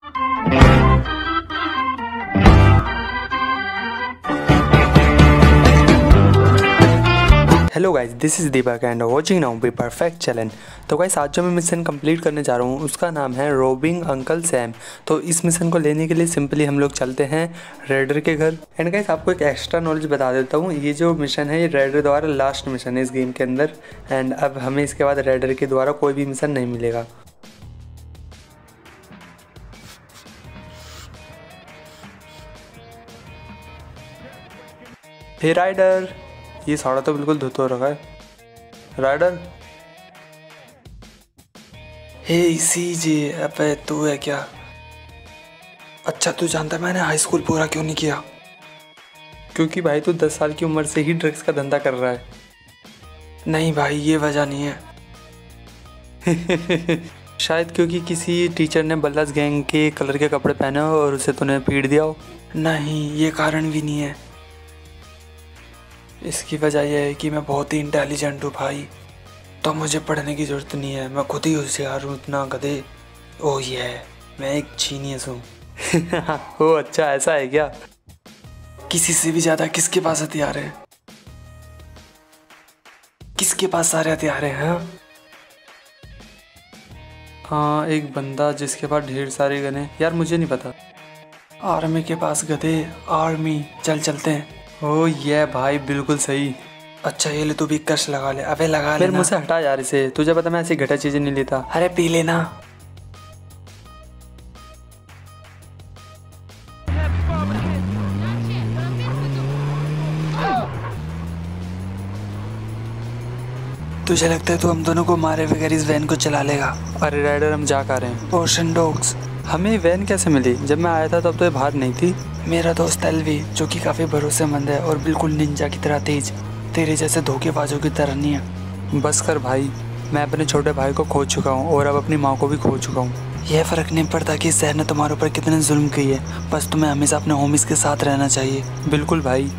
Hello guys, this is Deepak and watching now be perfect challenge. तो guys, आज जो मैं मिशन कंप्लीट करने जा रहा हूँ उसका नाम है रोबिंग अंकल सैम। तो इस मिशन को लेने के लिए सिंपली हम लोग चलते हैं रेडर के घर। एंड गाइस, आपको एक एक्स्ट्रा नॉलेज बता देता हूँ, ये जो मिशन है ये रेडर द्वारा लास्ट मिशन है इस गेम के अंदर। एंड अब हमें इसके बाद रेडर के द्वारा कोई भी मिशन नहीं मिलेगा। हे राइडर, ये साड़ा तो बिल्कुल धुत हो रखा है। राइडर, हे सीजे, अबे तू है क्या? अच्छा, तू जानता है मैंने हाई स्कूल पूरा क्यों नहीं किया? क्योंकि भाई तू 10 साल की उम्र से ही ड्रग्स का धंधा कर रहा है। नहीं भाई, ये वजह नहीं है। शायद क्योंकि किसी टीचर ने बल्लास गैंग के कलर के कपड़े पहने हो और उसे तूने पीट दिया हो। नहीं, ये कारण भी नहीं है। इसकी वजह यह है कि मैं बहुत ही इंटेलिजेंट हूँ भाई, तो मुझे पढ़ने की ज़रूरत नहीं है। मैं खुद ही होशियार हूँ, इतना गधे। ओह ये मैं एक जीनियस हूँ। ओह अच्छा, ऐसा है क्या? किसी से भी ज़्यादा किसके पास हथियार है? किसके पास सारे हथियार हैं? हाँ, एक बंदा जिसके पास ढेर सारे गन हैं। यार मुझे नहीं पता। आर्मी के पास गधे, आर्मी। चलते हैं। ओह ये भाई बिल्कुल सही। अच्छा ये ले, तू भी कश लगा ले। अबे लगा ले। फिर मुझसे हटा यार इसे, तुझे पता मैं ऐसी घटा चीजें नहीं लेता। अरे पी लेना। तुझे लगता है तू हम दोनों को मारे बगैर इस वैन को चला लेगा? अरे राइडर, हम जा कर रहे हैं। ओशन डॉग्स, हमें वैन कैसे मिली? जब मैं आया था तब तो ये बाहर नहीं थी। मेरा दोस्त एलवी, जो कि काफ़ी भरोसेमंद है और बिल्कुल निंजा की तरह तेज, तेरे जैसे धोखेबाजों की तरह नहीं है। बस कर भाई, मैं अपने छोटे भाई को खो चुका हूँ और अब अपनी माँ को भी खो चुका हूँ। यह फ़र्क नहीं पड़ता कि इस शहर ने तुम्हारे ऊपर कितने जुल्म किए है, बस तुम्हें हमेशा अपने होमीज के साथ रहना चाहिए। बिल्कुल भाई।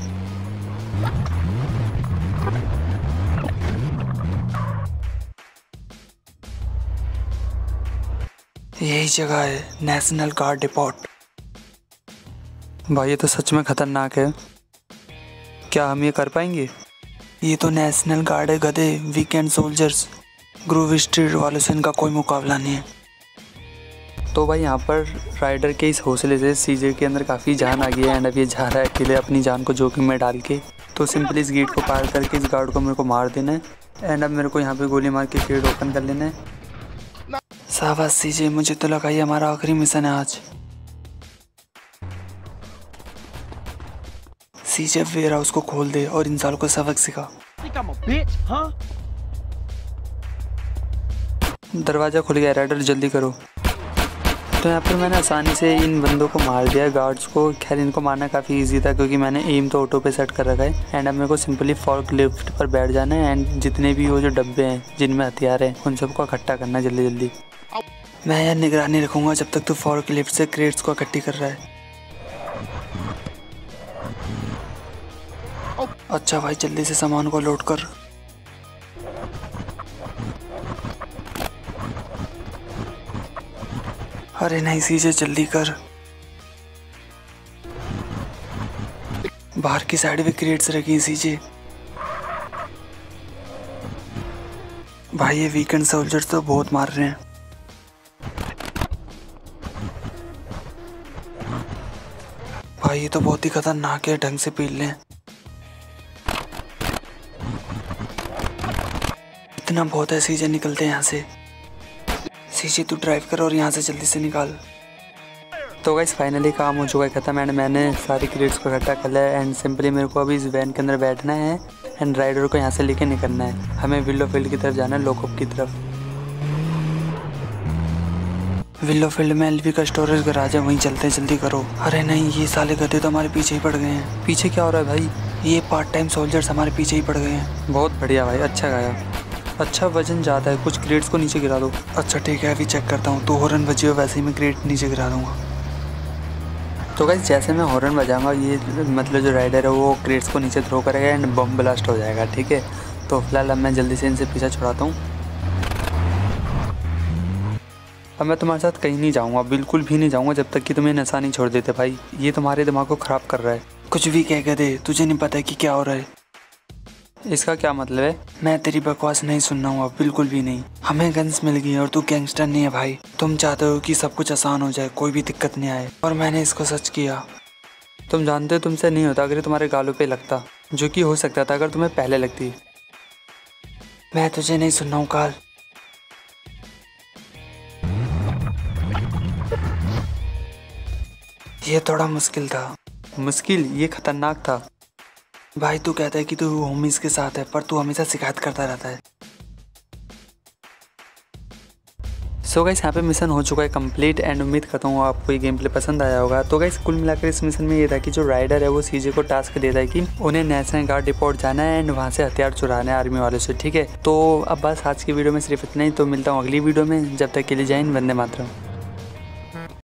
यही जगह है, नेशनल गार्ड डिपोट। भाई ये तो सच में खतरनाक है, क्या हम ये कर पाएंगे? ये तो नेशनल गार्ड है गधे, वीकेंड सोल्जर्स। ग्रूव स्ट्रीट वालों से इनका कोई मुकाबला नहीं है। तो भाई यहाँ पर राइडर के इस हौसले से सीजे के अंदर काफ़ी जान आ गई है। एंड अब ये जा रहा है अकेले अपनी जान को जोखिम में डाल के। तो सिंपली इस गेट को पार करके इस गार्ड को मेरे को मार देना है। एंड अब मेरे को यहाँ पे गोली मार के गेट ओपन कर लेना है। शाबाश सीजे, मुझे तो लगा ये हमारा आखिरी मिशन है आज। सीजे वेयर हाउस को खोल दे और इंसान को सबक सिखा। दरवाजा खुल गया, राइडर जल्दी करो। तो यहाँ पर मैंने आसानी से इन बंदों को मार दिया, गार्ड्स को। खैर इनको मारना काफ़ी इजी था क्योंकि मैंने एम तो ऑटो पे सेट कर रखा है। एंड अब मेरे को सिंपली फॉर्क लिफ्ट पर बैठ जाना है। एंड जितने भी वो जो डब्बे हैं जिनमें हथियार हैं उन सबको इकट्ठा करना है जल्दी जल्दी। मैं यार निगरानी रखूँगा जब तक तू फॉर्क लिफ्ट से क्रेट्स को इकट्ठी कर रहा है। अच्छा भाई, जल्दी से सामान को लोड कर। अरे नहीं सीजे, जल्दी कर। बाहर की साइड भी क्रेट्स रखी सीजे। भाई ये वीकेंड सोल्जर्स तो बहुत मार रहे हैं। भाई ये तो बहुत ही खतरनाक है, ढंग से पील लें। इतना बहुत है सीजे, निकलते हैं यहाँ से। सीजे तू ड्राइव कर और यहाँ से जल्दी से निकाल। तो गाइस फाइनली काम हो चुका है खत्म। एंड मैंने सारी क्रेट्स को इकट्ठा कर लिया। एंड सिंपली मेरे को अभी इस वैन के अंदर बैठना है एंड राइडर को यहाँ से लेके निकलना है। हमें विलो फील्ड की तरफ जाना है, लॉकअप की तरफ। विलो फील्ड में एलवी का स्टोरेज गैराज है, वहीं चलते हैं, जल्दी करो। अरे नहीं, ये साले गधे तो हमारे पीछे ही पड़ गए हैं। पीछे क्या हो रहा है भाई? ये पार्ट टाइम सोल्जर्स हमारे पीछे ही पड़ गए हैं। बहुत बढ़िया भाई, अच्छा गाया। अच्छा वजन ज़्यादा है, कुछ क्रेट्स को नीचे गिरा दो। अच्छा ठीक है, अभी चेक करता हूँ। तो हॉर्न बजी हो वैसे ही मैं क्रेट नीचे गिरा दूँगा। तो गाइस जैसे मैं हॉर्न बजाऊँगा ये मतलब जो राइडर है वो क्रेट्स को नीचे थ्रो करेगा एंड बम ब्लास्ट हो जाएगा, ठीक है। तो फिलहाल अब मैं जल्दी से इनसे पीछा छुड़ाता हूँ। अब मैं तुम्हारे साथ कहीं नहीं जाऊँगा, बिल्कुल भी नहीं जाऊँगा जब तक कि तुम्हें नशा नहीं छोड़ देते भाई। ये तुम्हारे दिमाग को ख़राब कर रहा है। कुछ भी कह गधे, तुझे नहीं पता कि क्या हो रहा है। इसका क्या मतलब है? मैं तेरी बकवास नहीं सुनना हूँ, बिल्कुल भी नहीं। हमें गन्स मिल गई और तू गैंगस्टर नहीं है भाई। तुम चाहते हो कि सब कुछ आसान हो जाए, कोई भी दिक्कत नहीं आए, और मैंने इसको सच किया। तुम जानते हो तुमसे नहीं होता अगर तुम्हारे गालों पे लगता, जो कि हो सकता था अगर तुम्हें पहले लगती। मैं तुझे नहीं सुनना हूँ काल। ये थोड़ा मुश्किल था। मुश्किल? ये खतरनाक था। भाई तू कहता है कि तू होमीज के साथ है, पर तू हमेशा शिकायत करता रहता है। सो गाइस यहाँ पे मिशन हो चुका है कंप्लीट एंड उम्मीद करता हूँ आपको ये गेम प्ले पसंद आया होगा। तो गाइस कुल मिलाकर इस मिशन में ये था कि जो राइडर है वो सीजे को टास्क देता है कि उन्हें नेशनल गार्ड डिपोट जाना है एंड वहाँ से हथियार चुराना है आर्मी वालों से, ठीक है। तो अब बस आज की वीडियो में सिर्फ इतना ही। तो मिलता हूँ अगली वीडियो में, जब तक के लिए जय हिंद, वंदे मातरम।